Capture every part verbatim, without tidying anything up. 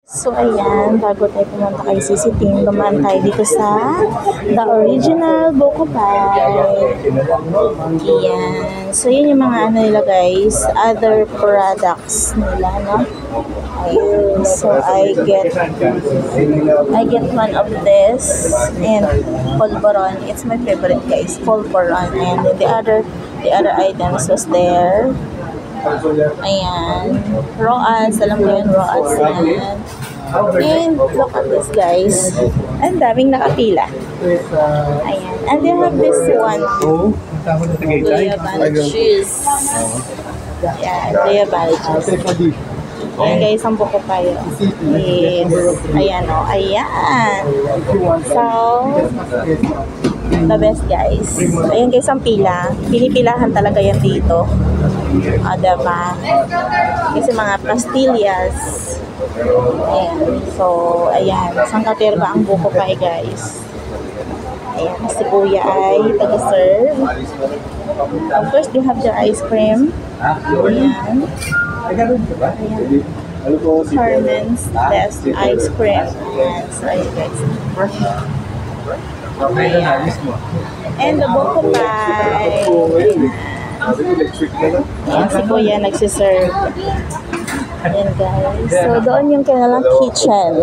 So ayan, bago tayo pumunta kay C C Team, dumaan tayo dito sa The Original Buko Pie. Ayan. So yun yung mga ano nila guys, other products nila, no? Ayan. So I get I get one of this and Polvoron. It's my favorite guys, Polvoron. And then the other the other items was there. Ayan. Roas. Alam ko yun, Roas yan. And look at this guys. Ang daming nakapila. Ayan. And they have this one. Guyabano cheese. Ayan. Guyabano cheese. Ayan guys, ang buko kayo. Yes. Ayan o. Oh. Ayan. So, the best guys. Ayan guys ang pila. Pinipilahan talaga yan dito. O, ah, diba? Kasi mga pastillas. Ayan. So, ayan. Sangkaterba ang buko pa eh guys. Ayan. Si kuya ay taga-serve. Of course, they have the ice cream. Ayan. Ayan. Carmen's best ice cream. Ayan. So, ayan guys. Ayan. And the buko pie. Ayan, si kuya nagsiserve. Ayan guys. So, doon yung kanilang kitchen.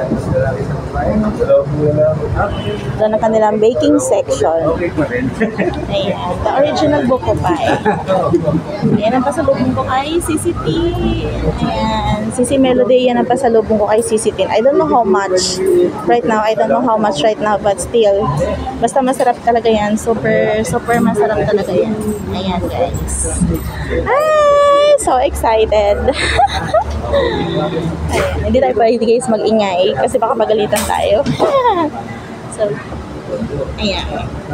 Doon ang kanilang baking section. Ayan. The original buko pie. Ayan ang pasalubong ko kay C C T. Ayan. C C Melody, yan ang pasalubong ko kay C C T. I don't know how much right now. I don't know how much right now. But still, basta masarap talaga yan. Super, super masarap talaga yan. Ayan guys. Ay, so excited. Ayan, hindi tayo pwede guys mag-ingay kasi baka magalitan tayo. So, ayan.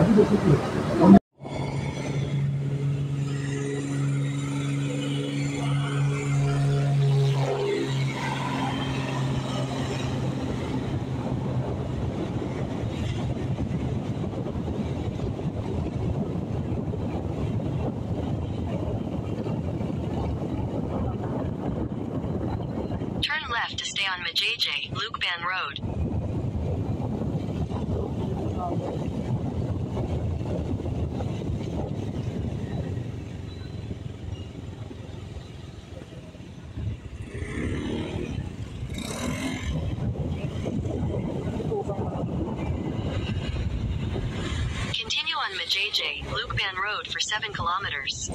Turn left to stay on Majayjay, Lukban Road. Continue on Majayjay, Lukban Road for seven kilometers.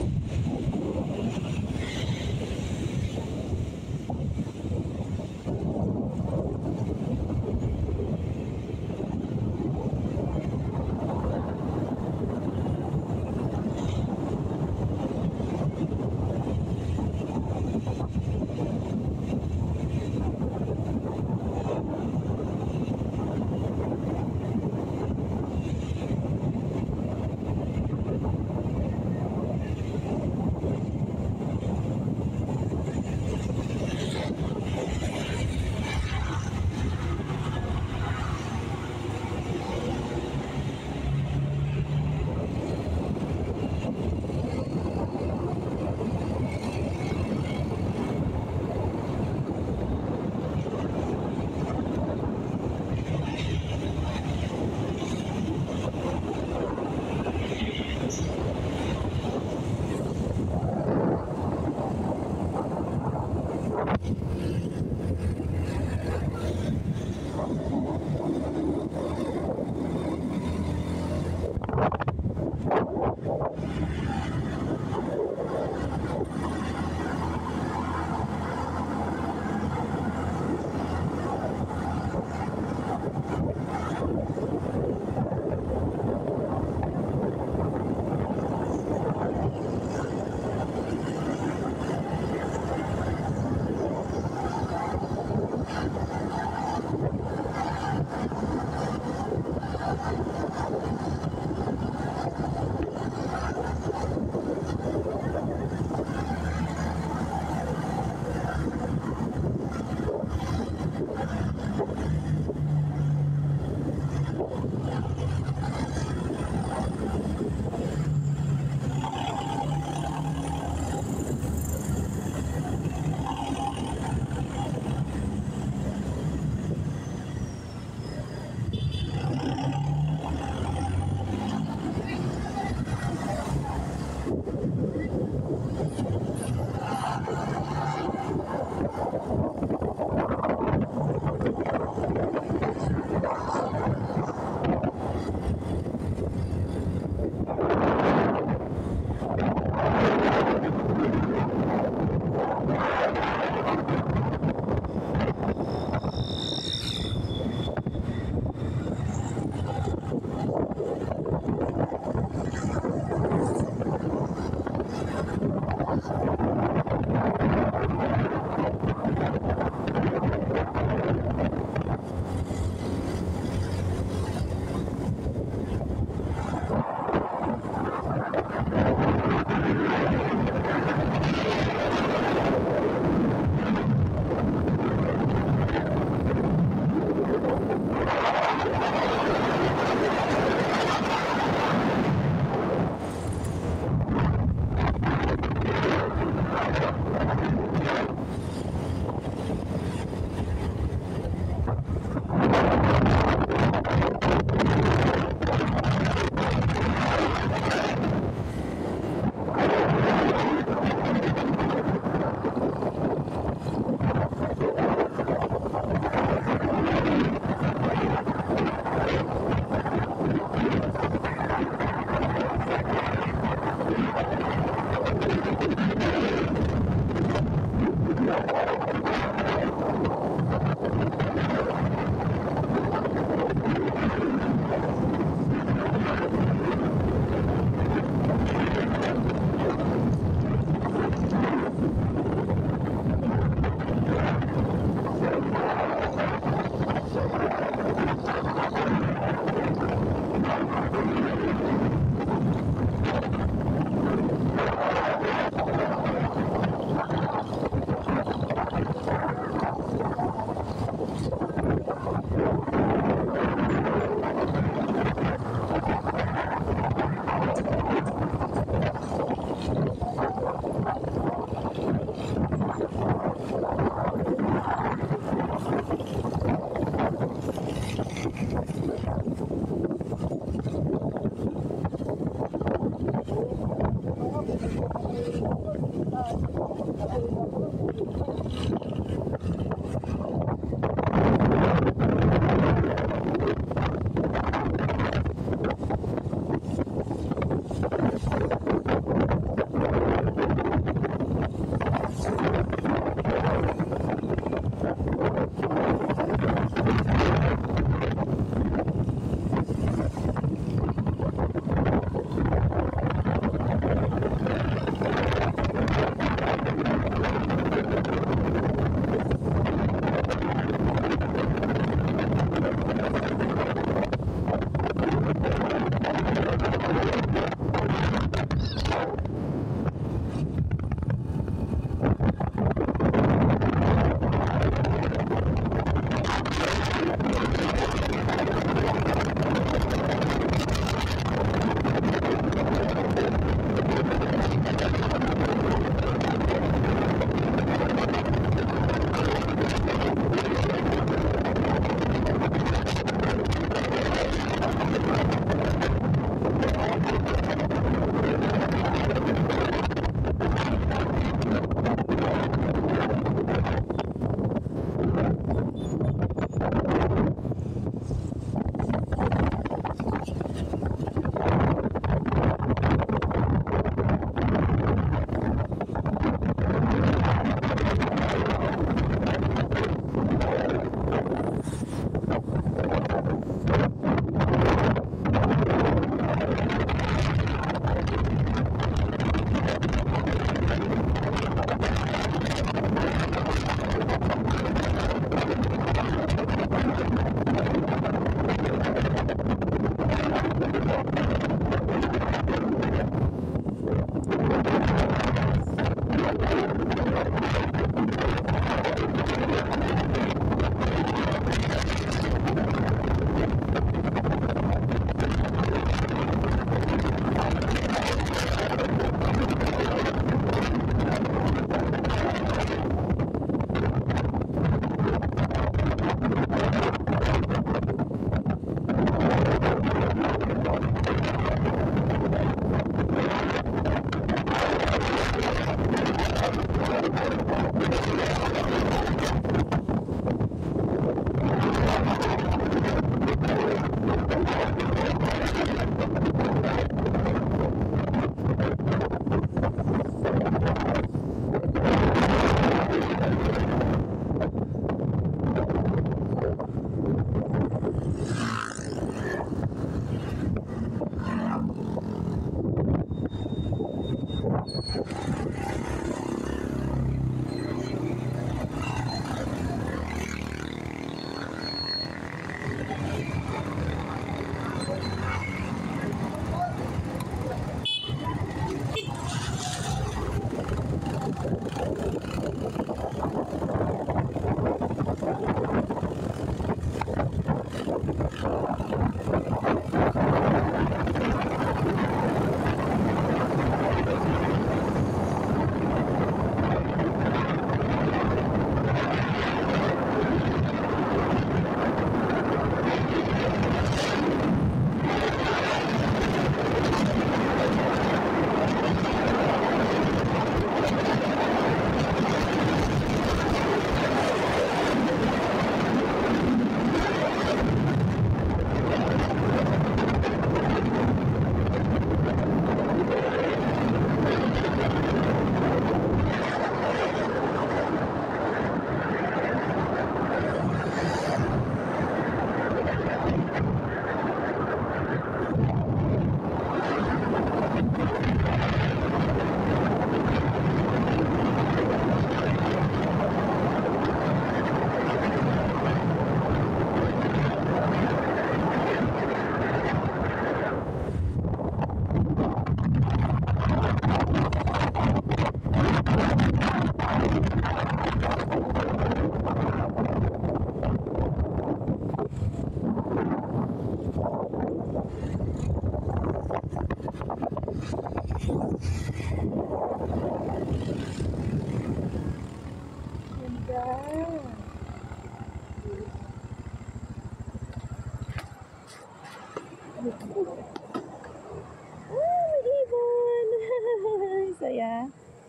Oh, ibon! Saya.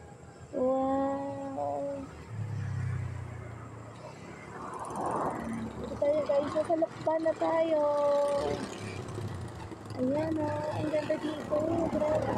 Wow! Dito tayo guys, nasa lakban na tayo. Ayan o, oh, ang ganda dito. Grabe.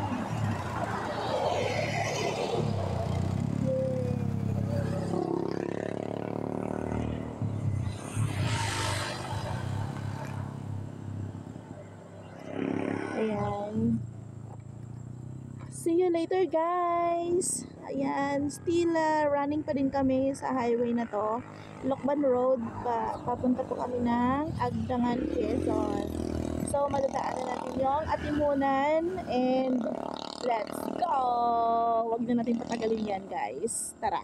Ayan. See you later guys. Ayan, still uh, running pa din kami sa highway na to. Lokban Road, pa papunta po kami ng Agdangan, Quezon. So, madadaanan natin yung Atimunan and let's go! Huwag na natin patagalin yan guys. Tara!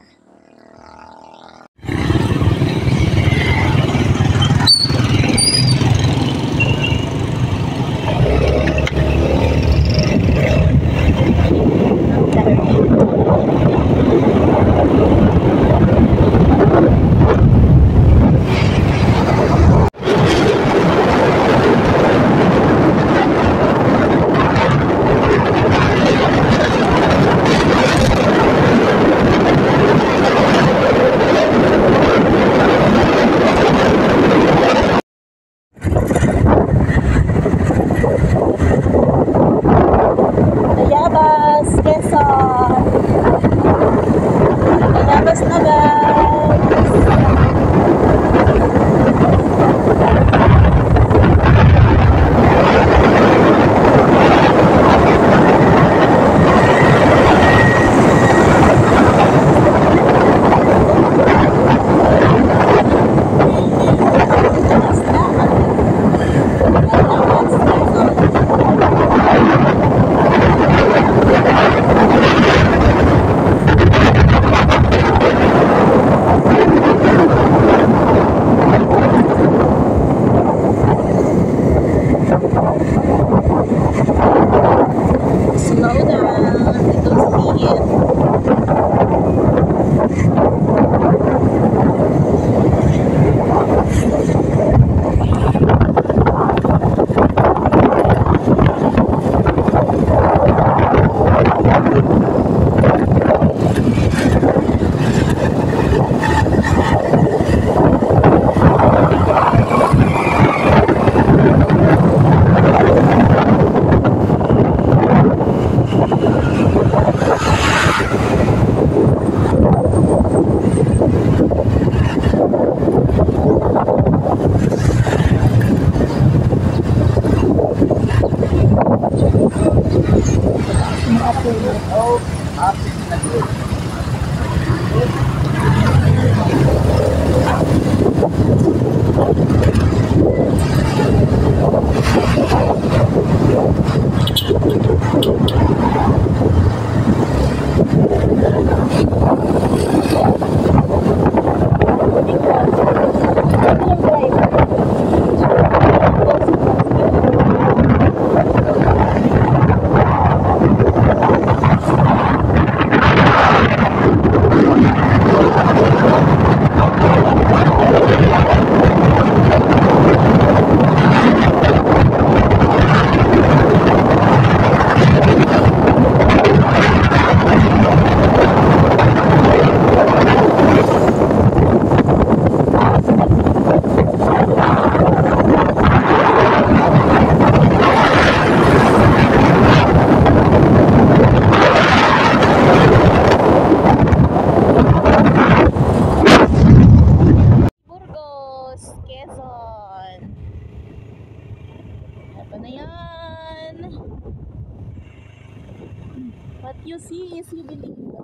S U V dito.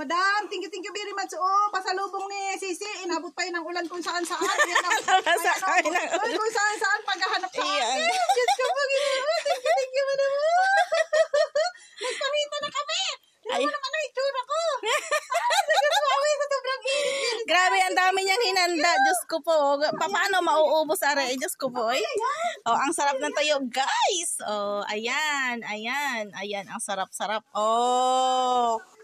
madam. Thank you, thank you very much. Oh, pasalubong ni Sisi. Inabot pa yun ng ulan kung saan saan. Ayan, ang- Nabasa ayan, kami oh, ng oh, kung saan saan paghahanap sa Ayan. akin. Diyos ko po, Ginoo. Thank you, thank you, madam. Nagpamita na kami. Hindi Ay. mo naman ang itsura ko. Ay, nagkaswawi sa sobrang init. Grabe, ang dami niyang hinanda. Diyos ko po. Pa- Paano mauubos, Are? Diyos ko po. Ay. Oh, ang sarap ng tuyo, guys. Oh, ayan, ayan, ayan. Ang sarap-sarap. Oh.